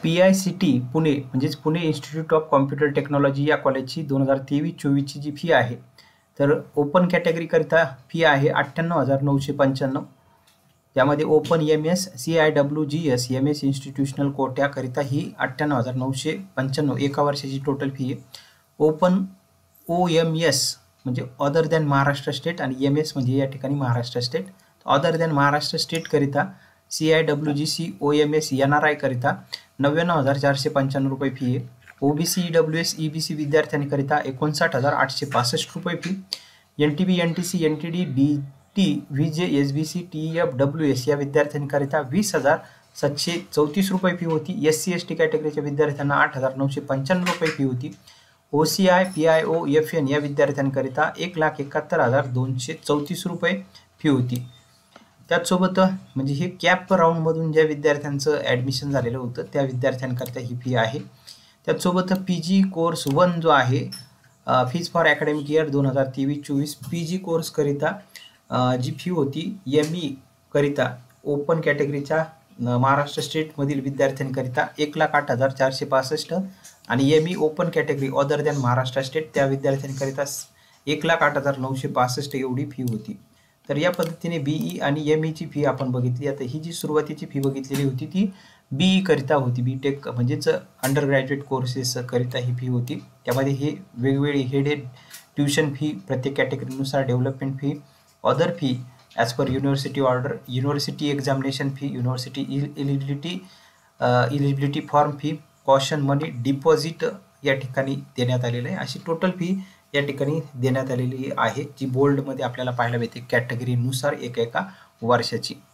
PICT Pune म्हणजेच Pune institute of computer technology या कॉलेजची 2023-24ची जी फी आहे, तर ओपन कॅटेगरीकरिता फी आहे 98,995. त्यामध्ये open MS CIWGS MS institutional कोट्याकरिता ही 98,995 एका वर्षाची टोटल फी आहे. ओपन OMS म्हणजे अदर दॅन महाराष्ट्र स्टेट आणि MS म्हणजे या ठिकाणी Maharashtra state. Other than Maharashtra state करिता CIWGC OMS NRI करिता 99,495 रुपये फी आहे. OBC EWS EBC विद्यार्थ्यांकरिता 59,865 रुपये fee. NTB NTC NTD DT VJ SBC TEF WS या विद्यार्थ्यांकरिता 20,734 रुपये फी होती. SC ST कॅटेगरीच्या विद्यार्थ्यांना 8,995 रुपये फी होती. OCI PIO FN या विद्यार्थ्यांकरिता 1,71,234 रुपये फी होती. त्याचसोबत म्हणजे हे कॅप राऊंडमधून ज्या विद्यार्थ्यांचं ॲडमिशन झालेलं होतं त्या विद्यार्थ्यांकरिता ही फी आहे. त्याचसोबत PG कोर्स 1 जो आहे, fees for academic year 2023-24 PG कोर्सकरिता जी फी होती ME करिता ओपन कॅटेगरीच्या महाराष्ट्र स्टेटमधील विद्यार्थ्यांकरिता 1,08,465 आणि ME open category other than Maharashtra state त्या विद्यार्थ्यांकरिता 1,08,965 एवढी फी होती. तर या पद्धतीने BE आणि ME ची फी आपण बघितली. आता ही जी सुरुवातीची फी बघितलेली होती ती BE करिता होती, BTech म्हणजेच अंडर ग्रॅज्युएट कोर्सेस करिता ही फी होती. त्यामध्ये हे वेगवेगळी हेडेड ट्युशन फी प्रत्येक कॅटेगरीनुसार, development fee, other fee as per university order, university examination fee, university eligibility form fee, caution money, deposit या ठिकाणी देण्यात आलेलं आहे. अशी टोटल फी या ठिकाणी देण्यात आलेली आहे, जी बोल्डमध्ये आपल्याला पाहायला मिळते कॅटेगरीनुसार एका वर्षाची.